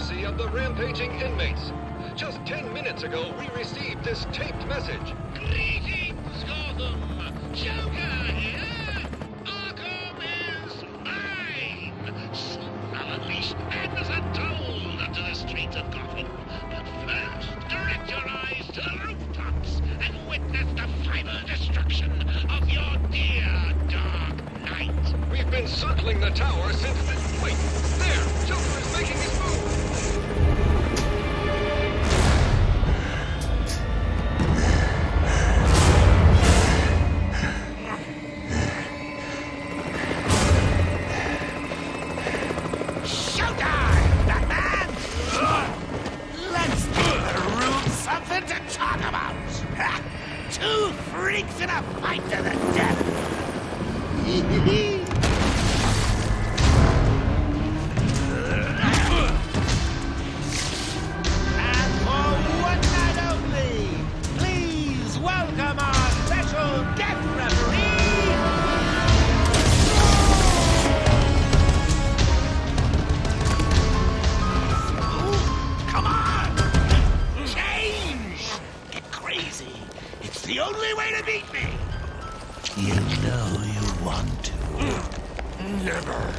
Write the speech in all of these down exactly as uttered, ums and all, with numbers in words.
mercy of the rampaging inmates. Just ten minutes ago, we received this taped message. Greetings, Gotham! Joker here! Arkham is mine! Soon I'll unleash madness untold onto the streets of Gotham. But first, direct your eyes to the rooftops and witness the final destruction of your dear Dark Knight. We've been circling the tower since the... Wait, there! Joker is making his move! Showtime, Batman! Let's give the room something to talk about. Two freaks in a fight to the death. And for one night only, please welcome our special death referee, come on! Change! Get crazy. It's the only way to beat me. You know you want to. Never.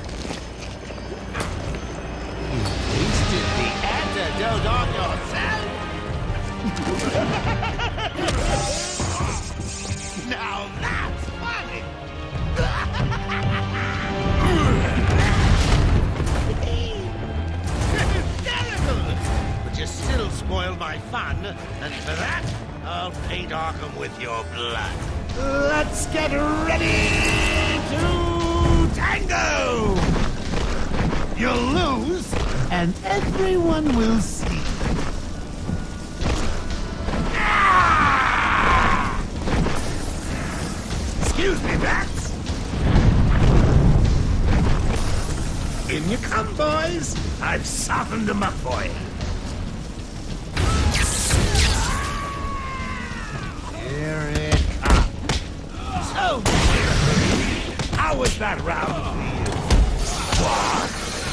You wasted the antidote on yourself? Now that's funny. Hysterical! But you still spoiled my fun, and for that, I'll paint Arkham with your blood. Let's get ready to tango! You'll lose, and everyone will see. Ah! Excuse me, Bats. In you come, boys. I've softened them up for you. Here it comes. So, how was that round for you? What?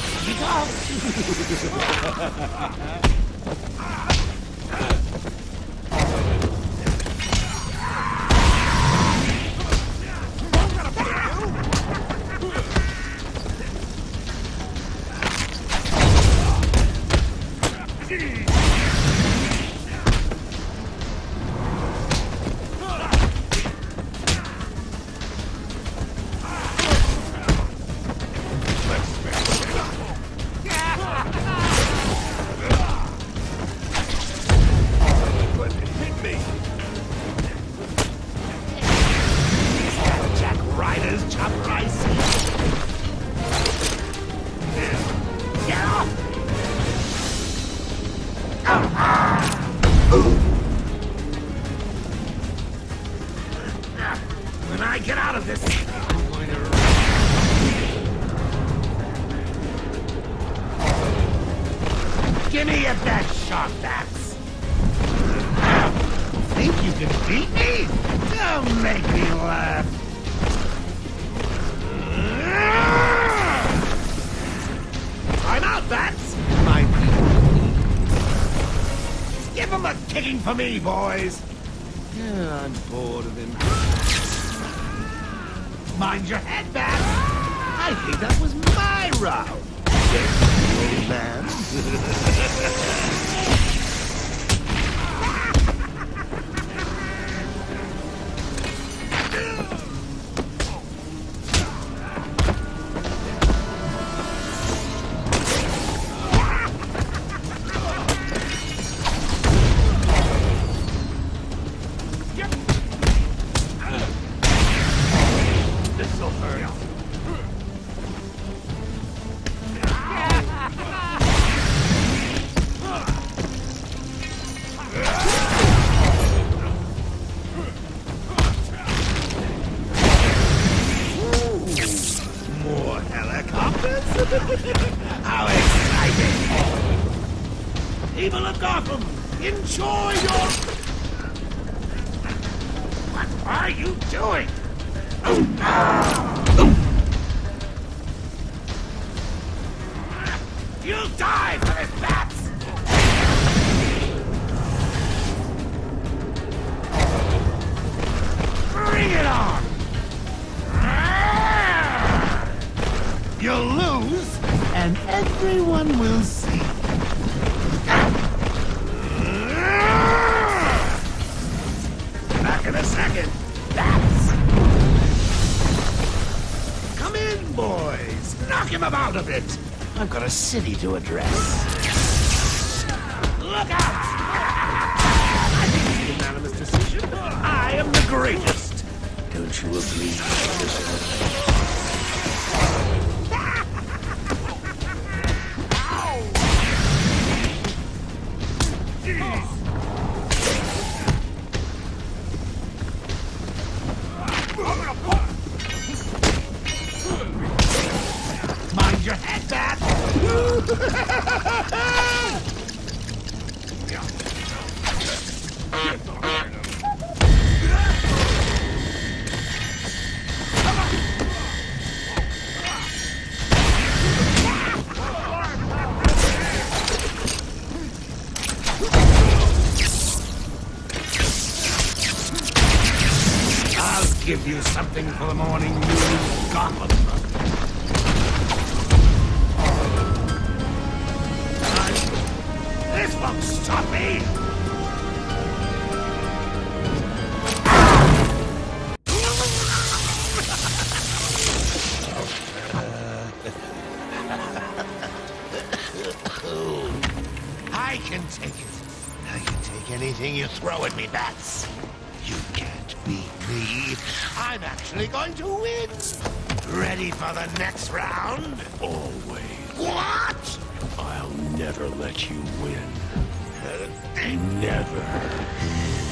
When I get out of this, I'm going to... Give me your best shot, Bats. Think you can beat me? Don't make me laugh. I'm out, Bats. My Give him a kicking for me, boys. Yeah, I'm bored of him. Mind your head, Bat! I think that was my round. Old man. This'll hurt. More helicopters? How exciting! People of Gotham, enjoy your... What are you doing? You'll die for this, Bat! it on! You'll lose, and everyone will see. Back in a second. That's... Come in, boys. Knock him about a bit. I've got a city to address. Look out! I think it's a unanimous decision. I am the greatest. Don't you agree, Mister Mind your head, Dad! I'll give you something for the morning news, Gotham. This won't stop me! I can take it. I can take anything you throw at me, Bats. You can't beat me. I'm actually going to win. Ready for the next round? Always. What? I'll never let you win. Never.